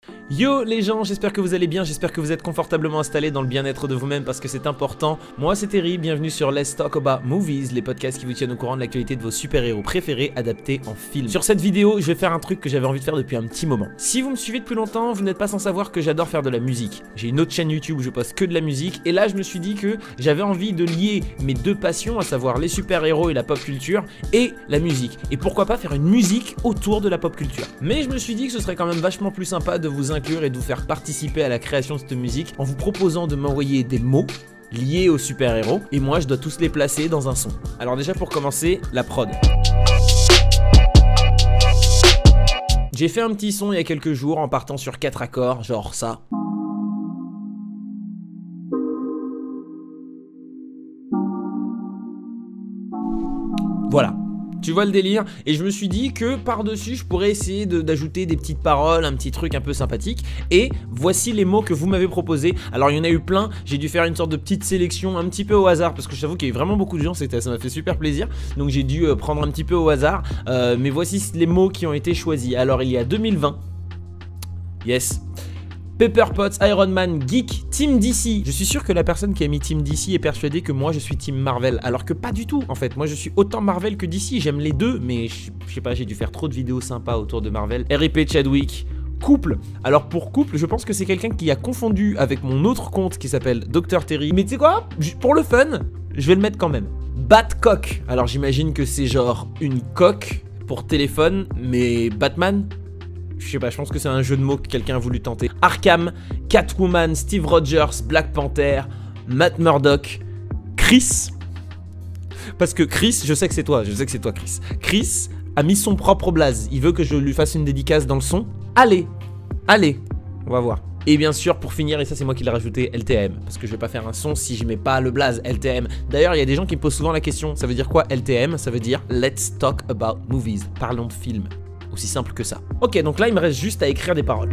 Yo les gens, j'espère que vous allez bien, j'espère que vous êtes confortablement installés dans le bien-être de vous-même parce que c'est important. Moi c'est Terry, bienvenue sur Let's Talk About Movies, les podcasts qui vous tiennent au courant de l'actualité de vos super-héros préférés adaptés en film. Sur cette vidéo, je vais faire un truc que j'avais envie de faire depuis un petit moment. Si vous me suivez depuis longtemps, vous n'êtes pas sans savoir que j'adore faire de la musique. J'ai une autre chaîne YouTube où je poste que de la musique et là je me suis dit que j'avais envie de lier mes deux passions, à savoir les super-héros et la pop culture et la musique. Et pourquoi pas faire une musique autour de la pop culture. Mais je me suis dit que ce serait quand même vachement plus sympa de vous inclure et de vous faire participer à la création de cette musique en vous proposant de m'envoyer des mots liés aux super-héros et moi je dois tous les placer dans un son. Alors déjà pour commencer, la prod. J'ai fait un petit son il y a quelques jours en partant sur 4 accords, genre ça. Voilà. Tu vois le délire? Et je me suis dit que par-dessus, je pourrais essayer d'ajouter des petites paroles, un petit truc un peu sympathique. Et voici les mots que vous m'avez proposés. Alors il y en a eu plein, j'ai dû faire une sorte de petite sélection un petit peu au hasard parce que je t'avoue qu'il y a eu vraiment beaucoup de gens, ça m'a fait super plaisir. Donc j'ai dû prendre un petit peu au hasard. Mais voici les mots qui ont été choisis. Alors il y a 2020. Yes. Pepper Potts, Iron Man, Geek, Team DC. Je suis sûr que la personne qui a mis Team DC est persuadée que moi je suis Team Marvel. Alors que pas du tout en fait. Moi je suis autant Marvel que DC. J'aime les deux, mais je sais pas, j'ai dû faire trop de vidéos sympas autour de Marvel. R.I.P. Chadwick. Couple. Alors pour couple, je pense que c'est quelqu'un qui a confondu avec mon autre compte qui s'appelle Dr Terry. Mais tu sais quoi? Pour le fun, je vais le mettre quand même. Batcock. Alors j'imagine que c'est genre une coque pour téléphone, mais Batman? Je sais pas, je pense que c'est un jeu de mots que quelqu'un a voulu tenter. Arkham, Catwoman, Steve Rogers, Black Panther, Matt Murdock, Chris. Parce que Chris, je sais que c'est toi Chris. Chris a mis son propre blaze. Il veut que je lui fasse une dédicace dans le son. Allez, on va voir. Et bien sûr, pour finir, et ça c'est moi qui l'ai rajouté, LTM. Parce que je vais pas faire un son si je mets pas le blaze LTM. D'ailleurs, il y a des gens qui me posent souvent la question, ça veut dire quoi LTM? Ça veut dire Let's Talk About Movies. Parlons de films. Aussi simple que ça. Ok, donc là, il me reste juste à écrire des paroles.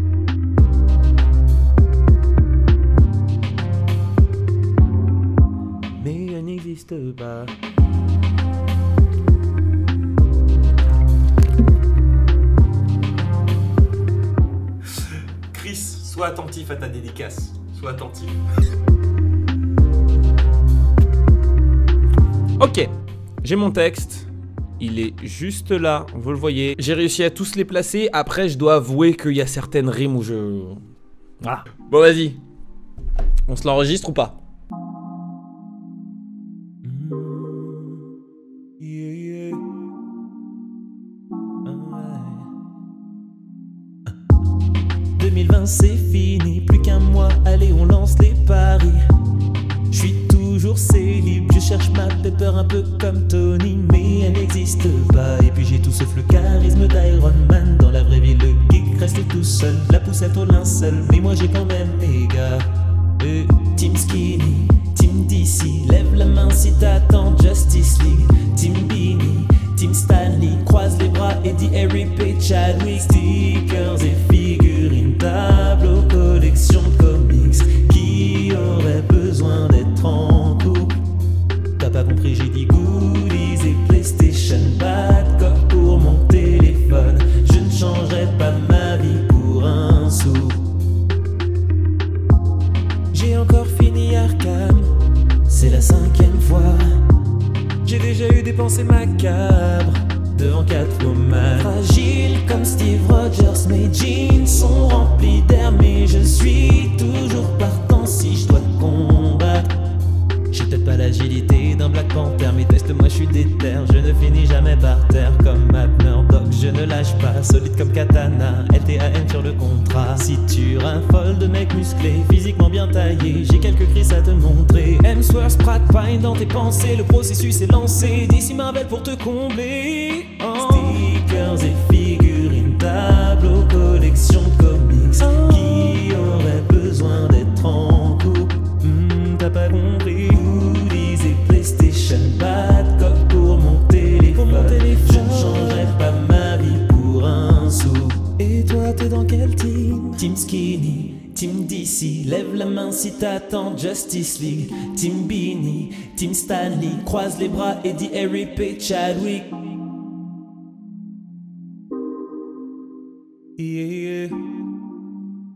Mais elle n'existe pas. Chris, sois attentif à ta dédicace. Sois attentif. Ok, j'ai mon texte. Il est juste là, vous le voyez. J'ai réussi à tous les placer. Après, je dois avouer qu'il y a certaines rimes où je... Voilà. Bon, vas-y. On se l'enregistre ou pas? Yeah. 2020 c'est fini, plus qu'un mois. Allez, on lance les paris. Je suis toujours célib, je cherche ma Pepper un peu comme Tony, mais elle n'existe pas. Et puis j'ai tout sauf le charisme d'Iron Man. Dans la vraie vie, le geek reste tout seul, la poussette au linceul. Mais moi j'ai quand même mes gars. Team Skinny, Team DC, lève la main si t'attends Justice League. Team Beanie, Team Stanley, croise les bras et dis R.I.P. Chadwick. Stickers et figurines, tableaux, collection de comics. Qui aurait besoin d'être en couple? T'as pas compris, j'ai dit goodies et PlayStation. Batcock pour mon téléphone. Je ne changerai pas ma vie pour un sou. J'ai encore fini Arkham, c'est la 5e fois. J'ai déjà eu des pensées macabres devant Catwoman. Fragile comme Steve Rogers, mes jeans sont remplis d'air. Mais je suis toujours partant si je dois te combattre. J'ai peut-être pas l'agilité d'un Black Panther, mais teste-moi, je suis déter. Je ne finis jamais par terre comme Matt Murdock. Je ne lâche pas, solide comme Katana. LTAM sur le contrat. Si tu raffoles de mecs musclés, physiquement bien taillés, j'ai quelques crises à te montrer. Hemsworth, Pratt, Pine dans tes pensées. Le processus est lancé, DC Marvel pour te combler. Stickers et figurines, tableaux, collection de comics. Qui aurait besoin d'être en couple? T'as pas compris. Goodies et PlayStation, Batcock pour mon téléphone. Je ne changerai pas ma vie pour un sou. Et toi, t'es dans quel team? Team Skinny, Team DC, lève la main si t'attends Justice League. Team Beanie, Team Stanley, croise les bras et dis R.I.P. Chadwick. Yeah.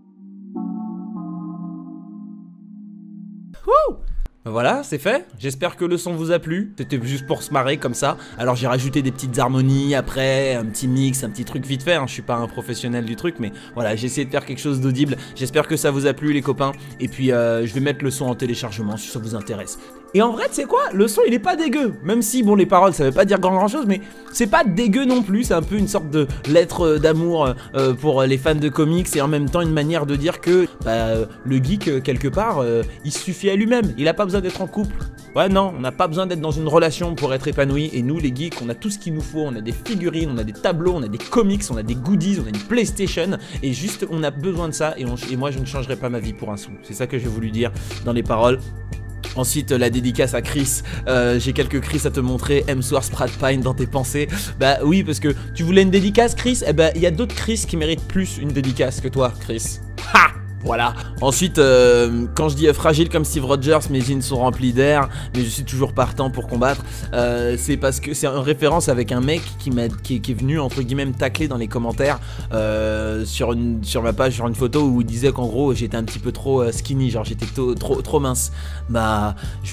Voilà, c'est fait. J'espère que le son vous a plu. C'était juste pour se marrer comme ça. Alors j'ai rajouté des petites harmonies après, un petit mix, un petit truc vite fait. Hein. Je suis pas un professionnel du truc, mais voilà, j'ai essayé de faire quelque chose d'audible. J'espère que ça vous a plu les copains. Et puis je vais mettre le son en téléchargement si ça vous intéresse. Et en vrai, tu sais quoi, le son il est pas dégueu. Même si bon, les paroles ça veut pas dire grand chose, mais c'est pas dégueu non plus. C'est un peu une sorte de lettre d'amour pour les fans de comics et en même temps une manière de dire que le geek quelque part il suffit à lui-même. Il a pas besoin d'être en couple. Ouais, non, on n'a pas besoin d'être dans une relation pour être épanoui. Et nous les geeks, on a tout ce qu'il nous faut. On a des figurines, on a des tableaux, on a des comics, on a des goodies, on a une PlayStation. Et juste on a besoin de ça. Et moi je ne changerai pas ma vie pour un sou. C'est ça que j'ai voulu dire dans les paroles. Ensuite, la dédicace à Chris. J'ai quelques Chris à te montrer. Hemsworth Pratt Pine dans tes pensées. Bah oui, parce que tu voulais une dédicace, Chris. Eh ben, il y a d'autres Chris qui méritent plus une dédicace que toi, Chris. Ha! Voilà. Ensuite, quand je dis fragile comme Steve Rogers, mes jeans sont remplis d'air, mais je suis toujours partant pour combattre. C'est parce que c'est en référence avec un mec qui est venu entre guillemets me tacler dans les commentaires sur ma page, sur une photo où il disait qu'en gros j'étais un petit peu trop skinny, genre j'étais trop mince. Bah,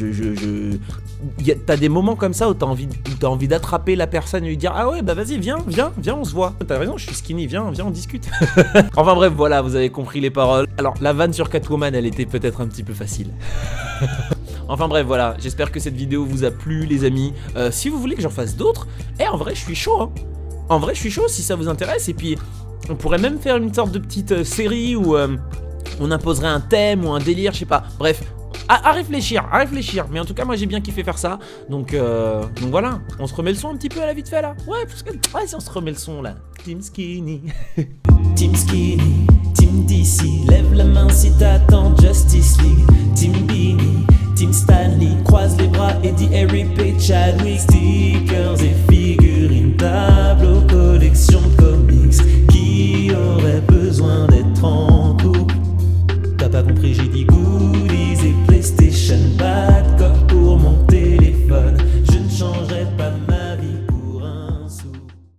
t'as des moments comme ça où t'as envie d'attraper la personne et lui dire ah ouais bah vas-y viens on se voit. T'as raison, je suis skinny, viens on discute. Enfin bref, voilà, vous avez compris les paroles. Alors la vanne sur Catwoman elle était peut-être un petit peu facile. Enfin bref voilà, j'espère que cette vidéo vous a plu les amis. Si vous voulez que j'en fasse d'autres, en vrai je suis chaud hein. En vrai je suis chaud si ça vous intéresse. Et puis on pourrait même faire une sorte de petite série où on imposerait un thème ou un délire, je sais pas. Bref, à réfléchir, mais en tout cas moi j'ai bien kiffé faire ça. Donc voilà, on se remet le son un petit peu à la vite fait là. Ouais, parce que ouais, si on se remet le son là. Team Skinny. Team Skinny, Team DC, lève la main si t'attends Justice League. Team Beanie, Team Stanley, croise les bras et dis Harry Page Chadwick. Sticker